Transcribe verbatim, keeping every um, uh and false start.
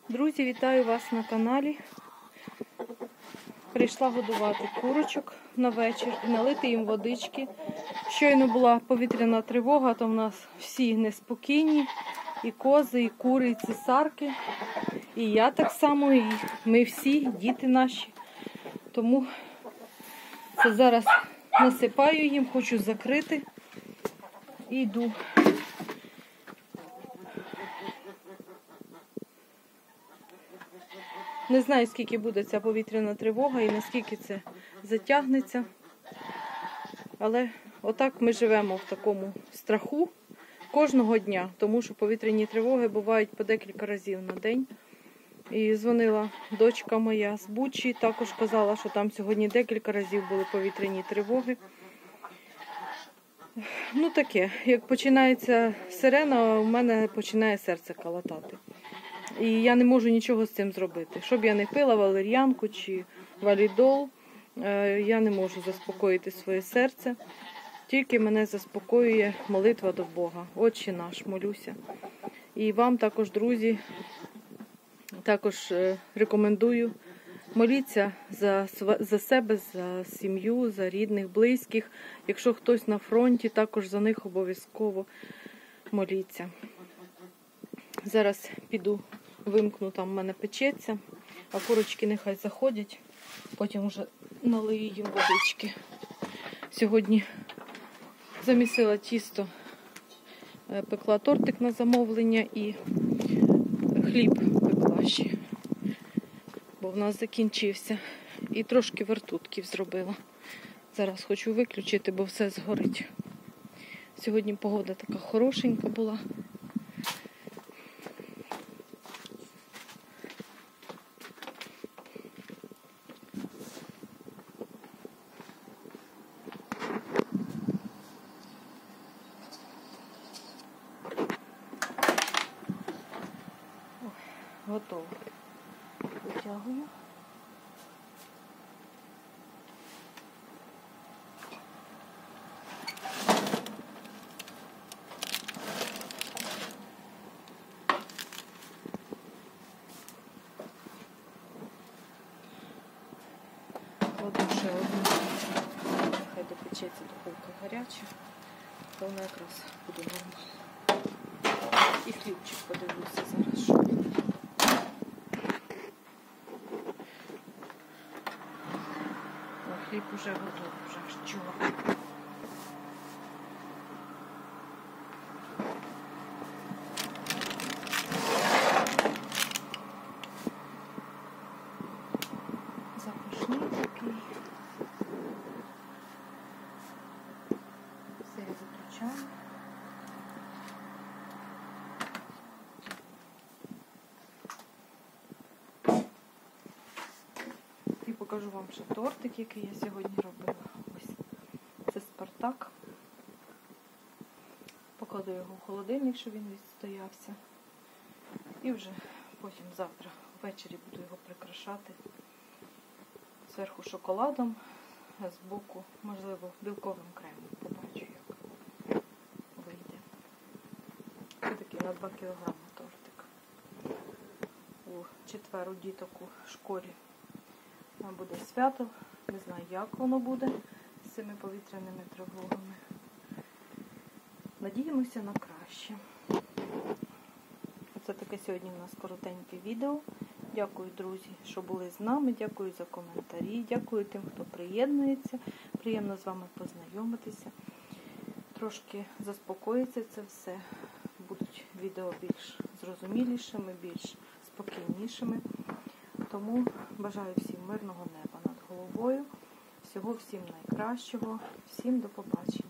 Друзі, вітаю вас на каналі. Прийшла годувати курочок на вечір, налити їм водички. Щойно була повітряна тривога, то в нас всі неспокійні. І кози, і кури, і цесарки. І я так само, і ми всі, діти наші. Тому це зараз насипаю їм, хочу закрити. І йду. Не знаю, скільки буде ця повітряна тривога і наскільки це затягнеться. Але отак ми живемо в такому страху кожного дня, тому що повітряні тривоги бувають по декілька разів на день. І дзвонила дочка моя з Бучі, також казала, що там сьогодні декілька разів були повітряні тривоги. Ну таке, як починається сирена, у мене починає серце калатати. І я не можу нічого з цим зробити. Щоб я не пила валер'янку чи валідол, я не можу заспокоїти своє серце. Тільки мене заспокоює молитва до Бога. Отче наш, молюся. І вам також, друзі, також рекомендую моліться за, за себе, за сім'ю, за рідних, близьких. Якщо хтось на фронті, також за них обов'язково моліться. Зараз піду, вимкну, там в мене печеться, а курочки нехай заходять, потім вже налию їм водички. Сьогодні замісила тісто, пекла тортик на замовлення і хліб пекла ще, бо в нас закінчився. І трошки вертутків зробила. Зараз хочу виключити, бо все згорить. Сьогодні погода така хорошенька була. Готово. Витягую. Кладу ще одну. Нехай допечеться, духовка гаряча, то вона якраз буде нормально. І хлібчик подивлюся зараз, що буде. Хліб уже готовий, вже чула. Запашний такий. Все я заключаю. І покажу вам ще тортик, який я сьогодні робила. Ось. Це Спартак. Покладу його в холодильник, щоб він відстоявся. І вже потім завтра ввечері буду його прикрашати. Зверху шоколадом, а збоку, можливо, білковим кремом. Побачу, як вийде. Це такий на два кілограми тортик. У четвер у діток у школі буде свято. Не знаю, як воно буде з цими повітряними тривогами. Надіємося на краще. Це таке сьогодні у нас коротеньке відео. Дякую, друзі, що були з нами. Дякую за коментарі. Дякую тим, хто приєднується. Приємно з вами познайомитися. Трошки заспокоїться це все. Будуть відео більш зрозумілішими, більш спокійнішими. Тому бажаю всім мирного неба над головою. Всього всім найкращого. Всім до побачення.